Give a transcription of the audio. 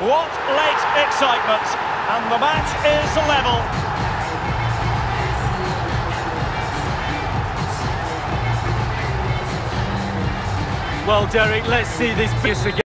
What late excitement, and the match is level. Well, Derek, let's see this again.